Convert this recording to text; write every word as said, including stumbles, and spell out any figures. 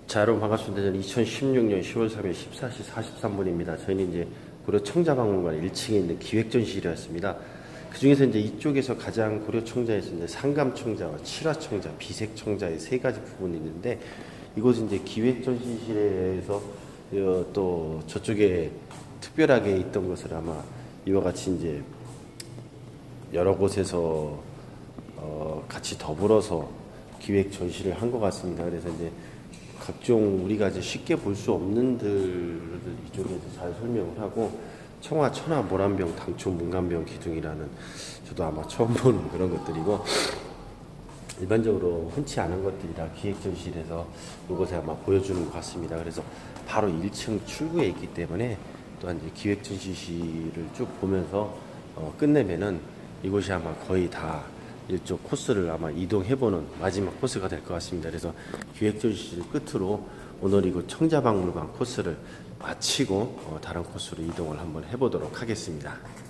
자, 여러분 반갑습니다. 저는 이천십육 년 시월 삼일 십사 시 사십삼 분입니다. 저희는 이제 고려 청자박물관 일 층에 있는 기획전시실이었습니다. 그 중에서 이제 이쪽에서 가장 고려 청자에서 이제 상감청자와 칠화청자, 비색청자의 세 가지 부분이 있는데, 이곳은 이제 기획전시실에서 어, 또 저쪽에 특별하게 있던 것을 아마 이와 같이 이제 여러 곳에서 어, 같이 더불어서 기획 전시를 한 것 같습니다. 그래서 이제 각종 우리가 이제 쉽게 볼 수 없는 들을 이쪽에서 잘 설명을 하고, 청화, 천화, 모란병, 당초, 문간병, 기둥이라는, 저도 아마 처음 보는 그런 것들이고, 일반적으로 흔치 않은 것들이라 기획전시실에서 이곳에 아마 보여주는 것 같습니다. 그래서 바로 일 층 출구에 있기 때문에 또한 이제 기획전시실을 쭉 보면서 어, 끝내면은 이곳이 아마 거의 다 일쪽 코스를 아마 이동해보는 마지막 코스가 될 것 같습니다. 그래서 기획전시실 끝으로 오늘 이곳 청자박물관 코스를 마치고 어, 다른 코스로 이동을 한번 해보도록 하겠습니다.